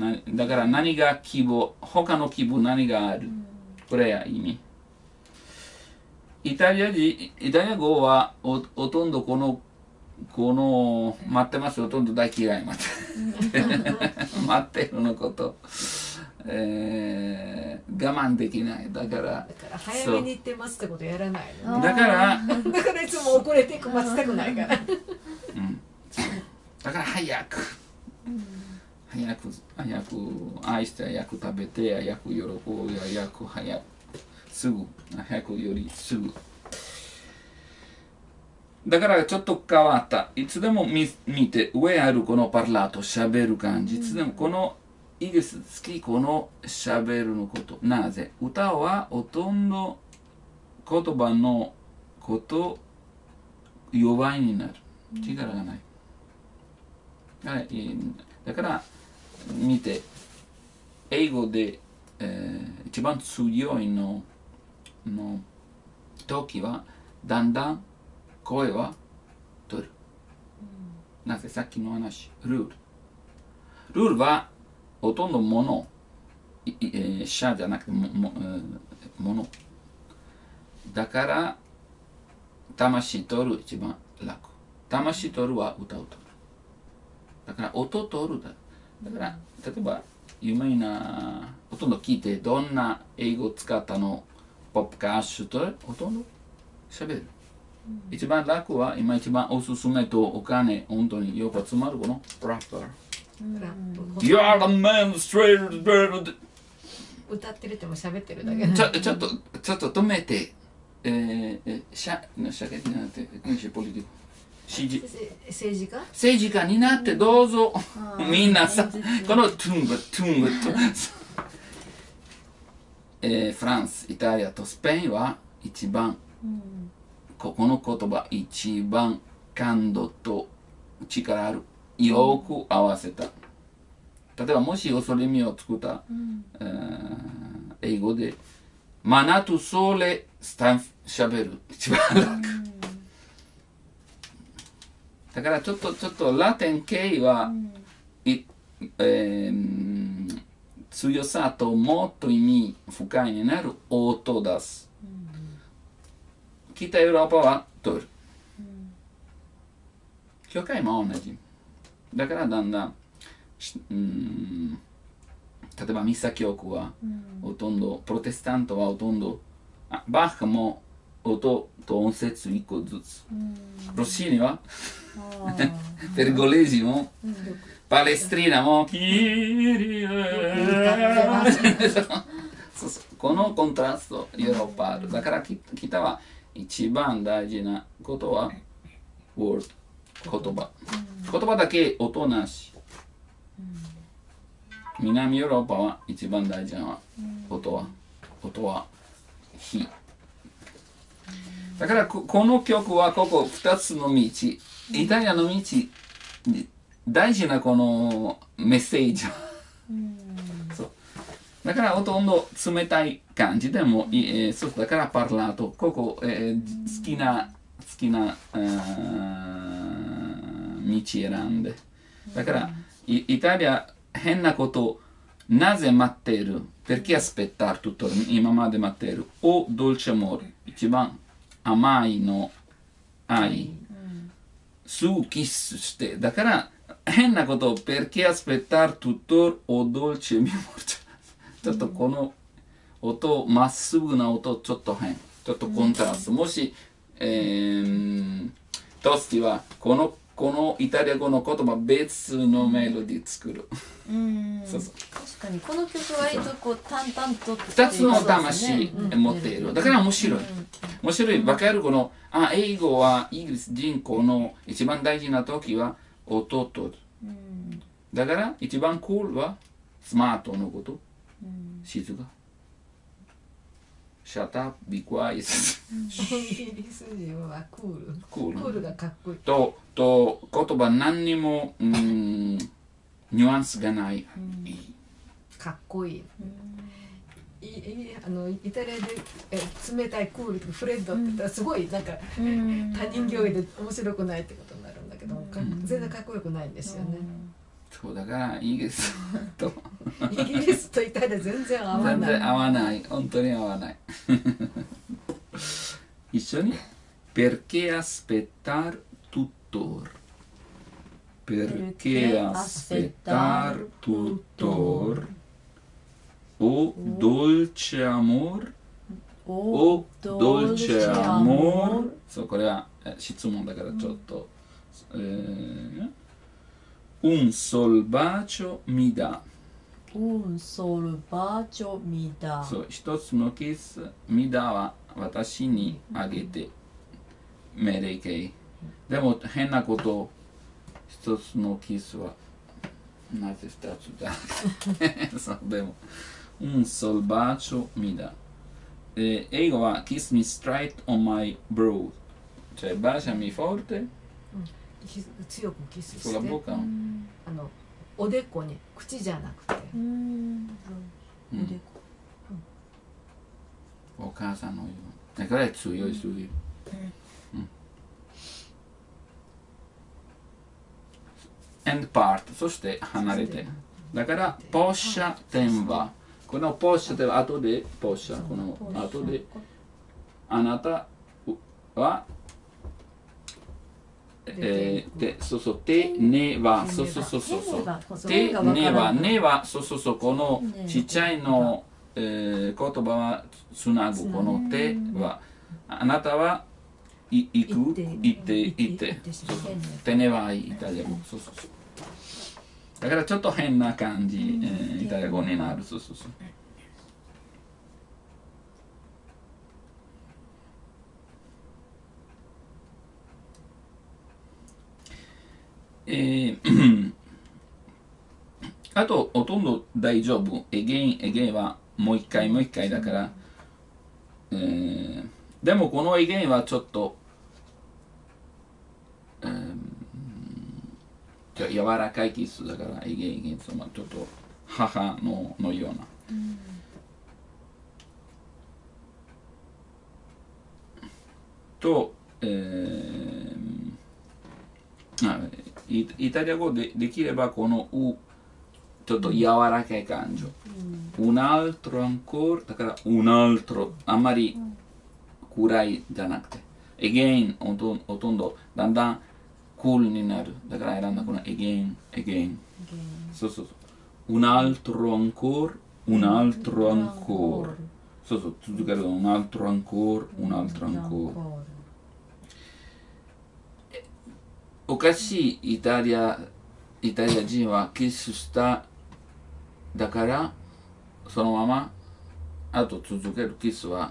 だから何が希望、他の希望何がある。これや意味。イタリア語はほとんどこの待ってます、ほとんど大嫌い待ってるのこと。我慢できない。だから早めに行ってますってことやらないの。 だからいつも遅れて待ちたくないから。 だから早く愛して早く食べて早く喜ぶ早くすぐ早くよりすぐ。だからちょっと変わった。いつでも見て上あるこのパラート喋る感じ。いつでもこのイギリス好きこの喋るのこと。なぜ歌はほとんど言葉のこと弱いになる。力がない。だから見て英語で、一番強いの時はだんだん声は取る。なぜさっきの話ルールはほとんどもの者じゃなくてものだから魂取る一番楽。魂取るは歌を取る。だから音取るだから例えば有名なほとんど聞いてどんな英語を使ったのポップ歌手とほとんど喋る。一番楽は今一番おすすめとお金本当によく集まるこのラッパー。You are the man straight 歌ってるっても喋ってるだけ。 ちょっと止めて政治家になってどうぞみんなさこのトゥングフランスイタリアとスペインは一番この言葉一番感動と力あるよく合わせた。例えばもし恐れみを作った、英語でマナとソレスタンフしゃべる一番楽。だからちょっとラテン系は、強さともっと意味深いになる音を出す。北ヨーロッパは取る。教会も同じ。だからだんだん、例えばミサ教区はほとんど、プロテスタントはほとんど、バッハも音と音節1個ずつ。ロッシーニはペルゴレージもパレストリーナもキリエこのコントラストヨーロッパある。だから北は一番大事なことはワード言葉。言葉だけ音なし。南ヨーロッパは一番大事な音は火。だからこの曲はここ2つの道、イタリアの道、大事なこのメッセージ。そうだからほとんど冷たい感じでもいい。そうだからパラート、ここ、好きな道選んで。だからイタリア変なことなぜ待っている perché aspettare tutto 今まで待っているおdolce amore 一番甘いの愛、すぐキスしてだから変なこと perché aspettare tutto o dolce amore ちょっとこの音まっすぐな音ちょっと変ちょっとコントラスト、もし、トスティはこのイタリア語の言葉別のメロディー作る。そうそう確かにこの曲割とこう淡々と 2つの魂持っている。だから面白い。面白い。わかるこの英語はイギリス人口の一番大事な時は音と。だから一番クールはスマートのこと。静か。Shut up, be quiet. イギリス人はクールがかっこいい。 と言葉何にもニュアンスがない。 かっこいい。イタリアで冷たいクールとかフレッドって言ったらすごいなんか他人行儀で面白くないってことになるんだけど全然かっこよくないんですよね。 そうだからいいですと。 イギリスとイタリア全然合わない。 全然合わない。本当に合わない。一緒に Perché aspettar tuttora? Perché aspettar tuttora? O dolce amor? O dolce amor? そう、これは質問だからちょっと。Un sol bacio mi dà. Un sol bacio mi dà. そう、一つのキス、みだは私にあげて、命令形。でも変なこと、一つのキスはなぜ二つだそうでも、un sol bacio mi dà。英語は kiss me straight on my brow。cioè baciami forte 強くキスして sulla bocca。 おでこに、口じゃなくて。 お母さんのよう。だから強いすぎる。and part そして離れて。だからポッシャテンバ。このポッシャでは後でポッシャ。この後であなたはそうそう、てねは、そうそうそうそう。てねは、ねは、そうそうそう、このちっちゃいの、言葉はつなぐ、このては、あなたは行く、行って、てねはイタリア語、そうそうそう。だからちょっと変な感じ、イタリア語になる、そうそうそう。あとほとんど大丈夫。again はもう一回だから、でもこのagainはちょっと、柔らかいキスだから again ちょっと母のような。と、イタリア語でできればこのうちょっと柔らかい感情。un altro ancora だから un altro あんまり暗いじゃなくて again ほとんどだんだんクールになる。だから選んだこの again そうそうそう un altro ancora un altro ancora そうそう続ける un altro ancora un altro ancora おかしいイタリア人はキスしただからそのままあと続けるキスは、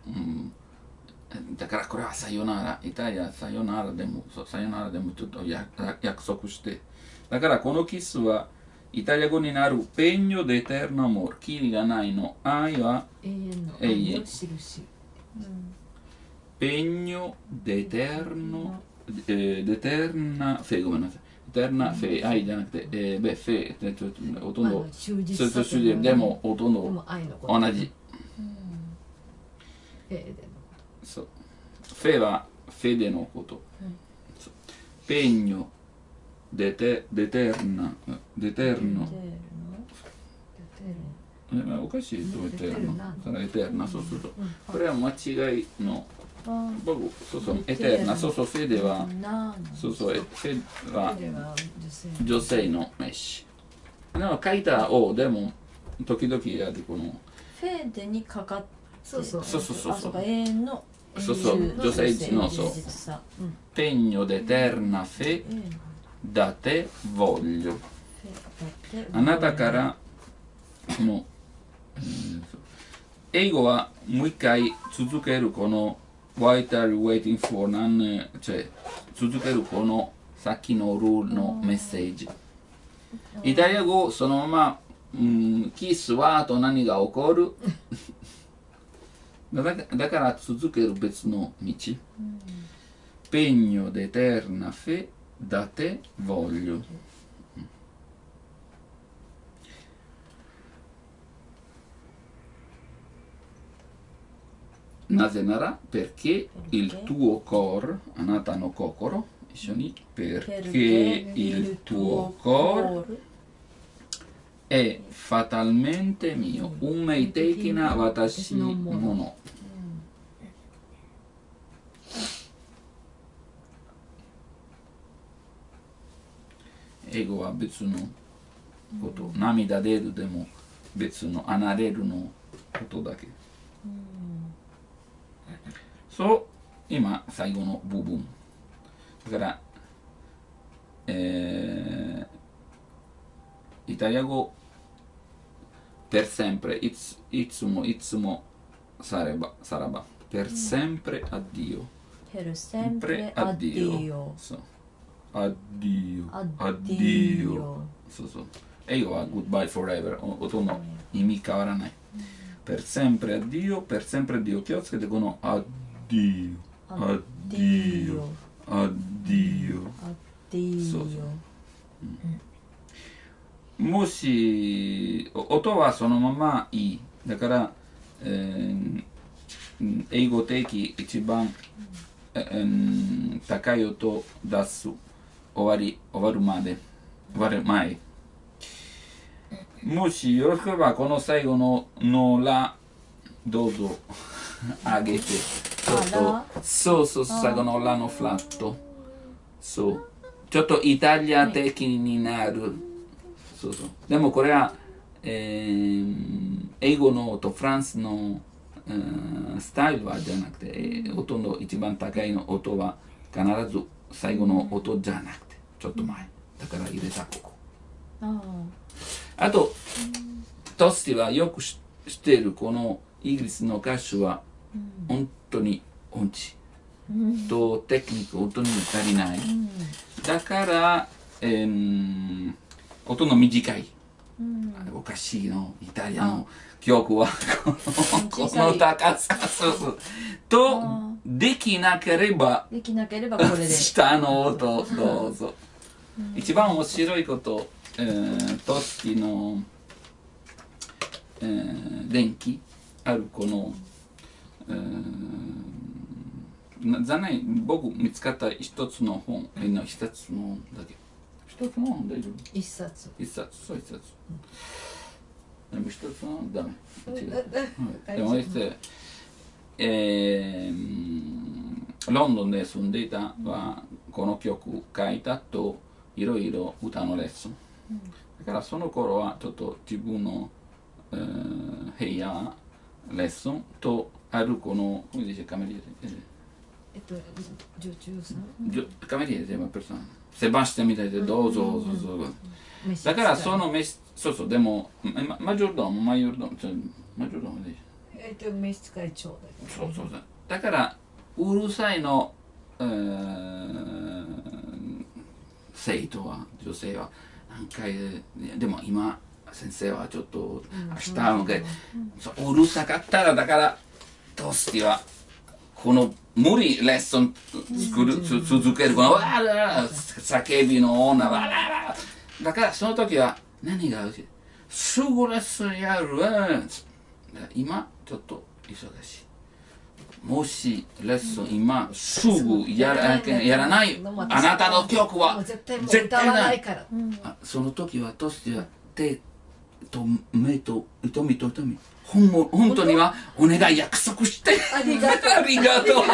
だからこれはさよならイタリアさよならでもちょっと約束してだからこのキスはイタリア語になるペンニョデテルナモールキリがないの愛は永遠の永遠印。 ペンニョデテルノデテルナフェごめんなさいデテルナフェ愛じゃなくてフェほとんど忠実さというでもほとんど同じそうフェはフェデのこと、ペンニョデテルナデテルノおかしいとエテルナエテルナそうするとこれは間違いの僕そうエテルナそうフェデはそうフェは女性の名詞でも書いたをでも時々やるこのフェーデにかかってそう永遠の女性のそうペンニョデテルナフェだてvoglioあなたからこの英語はもう一回続けるこの What are you waiting for 続けるこのさっきのルールのメッセージイタリア語そのまま、キスはあと何が起こるだから続ける別の道、Pegno d'eterna fe da te voglioなぜなら perché il tuo cor あなたの心一緒に perché il tuo cor è fatalmente mio. Unmei的な私のもの。英語は別のこと。涙出るでも別の、離れるのことだけ。そう、今、最後の部分。だから、イタリア語、per sempre、いつも、さらば、per sempre addio。 per sempre addio。 そう。addio。そうそう。英語は goodbye forever。音の意味変わらない。per sempre addio。気をつけて、この addio。そうそう。もし音はそのままいい。だから、英語的一番、高い音を出す。終わる前。もしよろしければこの最後のラどうぞ上げて。そう、最後のラのフラット。そう。ちょっとイタリア的になる。そう。でもこれは、英語の音、フランスの、スタイルはじゃなくて、音の一番高いの音は必ず最後の音じゃなくて、ちょっと前。だから入れたここ。あと、トスティはよく知っているこのイギリスの歌手は本当に音痴。とテクニック音に足りない。だから、音の短い。おかしいのイタリアの曲はこの高さとできなければこれで下の音どうぞ。一番面白いこと、トスティの、電気あるこの、残念、僕見つかった一つの本、一つのだけ。一つの本大丈夫？ 一冊。 でも一つのダメ。違う。でもロンドンで住んでいたはこの曲書いたといろいろ歌のレッスン。だからその頃はちょっと自分の、部屋レッスンとあるこのcome dice cameriere cameriere è una persona Sebastianみたいでどうぞだからそのそうでもマジョルドームで召使い長だそうだからうるさいの生徒は女性は何回でも今先生はちょっと明日のけうるさかったらだからトスティはこの無理レッスン続けるこの叫びの女だからその時は何がすぐレッスンやる今ちょっと忙しいもしレッスン今すぐやらないあなたの曲は絶対ないその時はトスティは手と目と瞳本当にはお願い約束してありがとう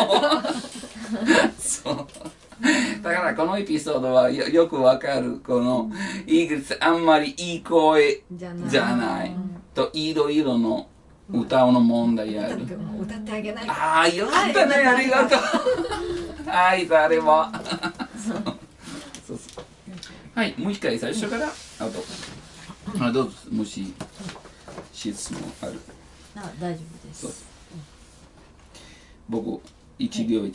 そうだからこのエピソードはよくわかるこのイギリスあんまりいい声じゃないといろいろの歌の問題ある歌ってあげないああよかったねありがとうはい誰もそうはいもう一回最初からどうぞもし質問ある大丈夫です僕一行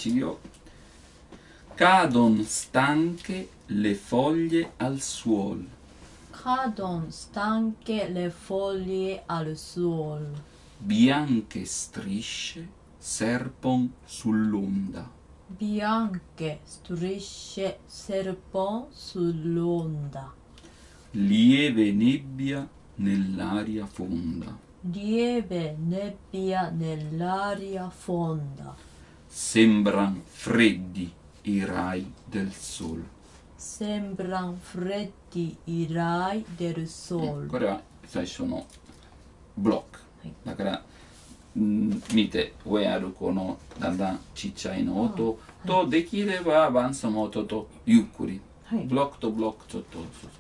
Cadon stanche le foglie al suolo Cadon stanche le foglie al suolo bianche strisce serpon sull'onda bianche strisce serpon sull'onda lieve nebbia nell'aria fonda lieve nebbia nell'aria fonda sembran freddi i rai del sole sembran freddi i rai del sole これは最初のブロック、 はい、 だから、見て上あるこのだんだんちっちゃいの音と、はい、できればアバンスの音とゆっくり、はい、ブロックとブロックちょっと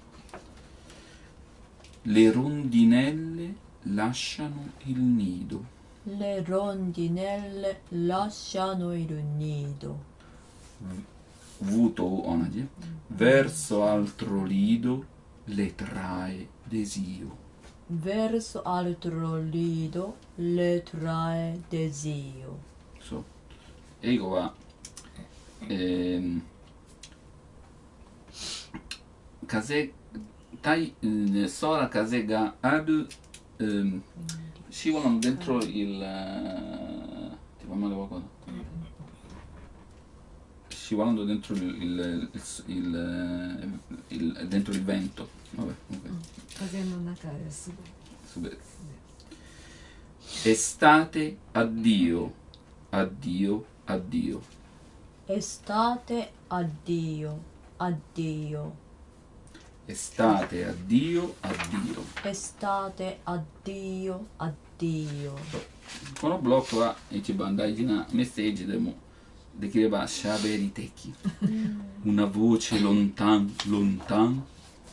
Le rondinelle lasciano il nido. Le rondinelle lasciano il nido. Vと同じ。Verso altro lido le trae desio. Verso altro lido le trae desio. そう。英語は、風sola case ga ad scivolano dentro il ti fa male qualcosa? Scivolando dentro dentro il vento. Vabbè, estate addio addio addio. Estate addio addio. Estate addio addio. Estate addio addio. このブロックは一番大事なメッセージでもできれば喋り的。Una voce lontan lontan.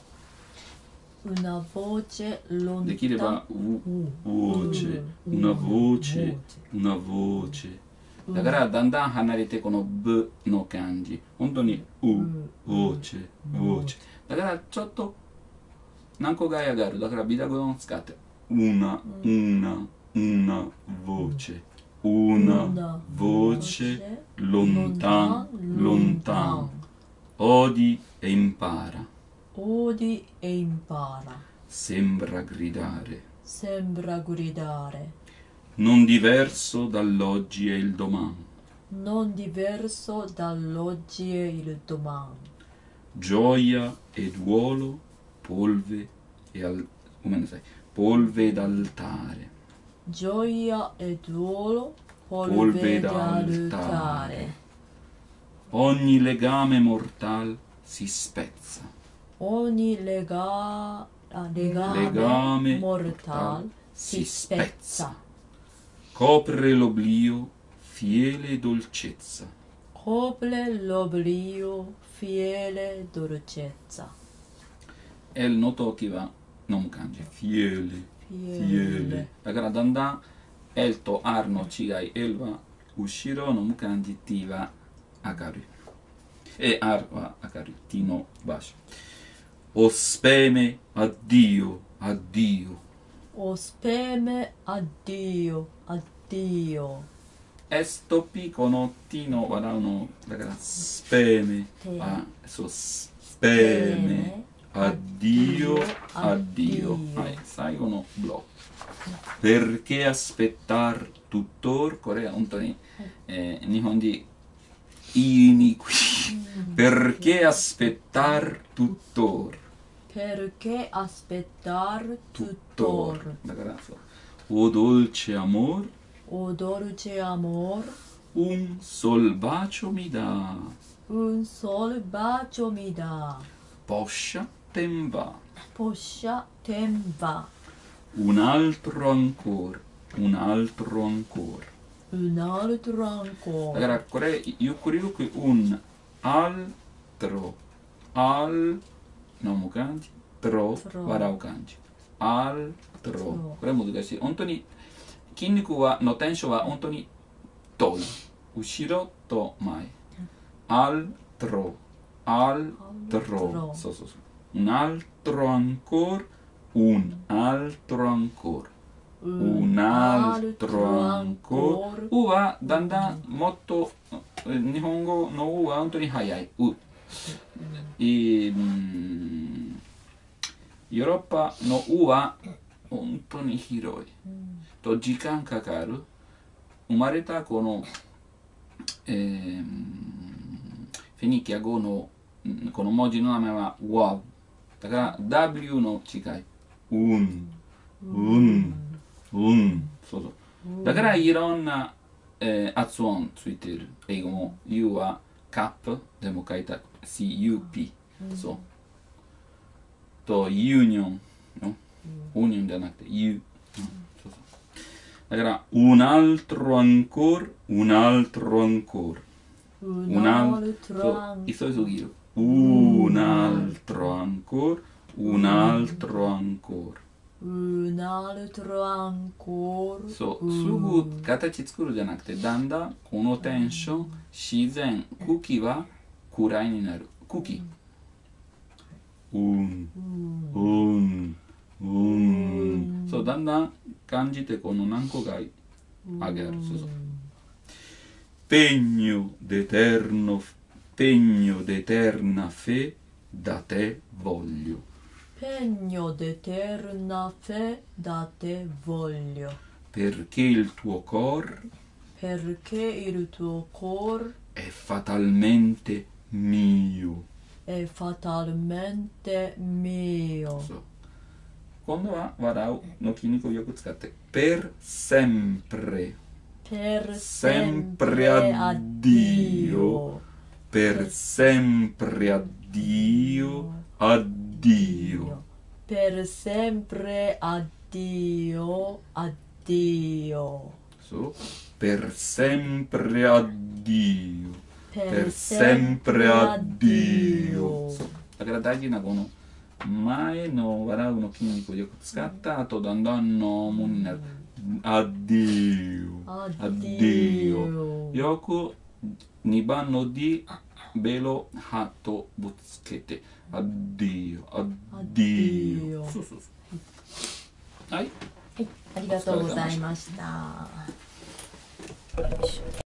Una voce lontan. できればvoce una voce una voce。だからだんだん離れてこのブの感じ。本当にvoce voce。だからちょっと何個が上がる。だからビダグロンを使ってuna voce una voce lontan lontan. Odi e impara. Odi e impara. Sembra gridare. Sembra gridare. Non diverso dall'oggi e il domani. Non diverso dall'oggi e il domani. Gioia e duolo, polve d'altare. Gioia e duolo, polve d'altare. Ogni legame mortal si spezza. Ogni legame mortal si spezza. Copre l'oblio, fiele dolcezza. Copre l'oblio, fiele dolcezza. Lの時は飲む感じ。fiele fiele。だからだんだん L と R の違い。L は後ろのむ感じ。T は明るい。R は明るい。T の場所。O speme addio addio. O speme addio addio. S と P この T の笑うのだからスペーメそうスペーメaddio addio。はい、最後のブロック。Perché aspettar tuttor。これは本当に、日本で言いにくい。Perché aspettar tuttor。 Perché aspettar tuttor。 だからそう。O dolce amor。 O dolce amor. Un sol bacio mi dà. Un sol bacio mi dà. Poscia ten va. Poscia ten va. Un altro ancora. Un altro ancora. Un altro ancora. だからこれゆっくりゆっくりun altro al の感じ tro 笑う感じ altro これ難しい。本当に筋肉はのテンションは本当に遠い。後ろと前。altro altro そうそうそう。un altro ancora un altro ancora un altro ancora。 うはだんだんもっと日本語のうは本当に早い。う。ヨーロッパのうは本当に広い。と時間かかる。生まれたこの、フェニキア語のこの文字の名前はワウ。だから W の違い。そうそう。だからいろんな、発音ついている。英語も U はカップでも書いた CUP。そう。とユニオンのオニオンじゃなくて言う。そうそう。だから、un altro ancora, un altro ancora。 un altro そう、 ancora 急いすぎる。un altro ancora, un altro ancora。 un altro ancora そう、すぐ形作るじゃなくて、だんだんこのテンション、自然、空気は暗いになる。空気。そう、だんだん感じて、この何個が上げる。そうそう。pegno d'eterna fe da te voglio. Pegno d'eterna fe da te voglio. Perché il tuo cor Perché il tuo cor è fatalmente mio. è fatalmente mio. そう。今度は笑うの筋肉をよく使って。per sempre. Per sempre addio. Per sempre addio. Addio. Per sempre addio. Addio. So, per sempre addio. Per sempre addio. そう。だから大事なこの前の笑うの筋肉をよく使った後だんだんのもになる。addio. Addio. よく2番の D ベロハとぶつけて addio addio そうそうそうはい、 はい、ありがとうございました。よいしょ。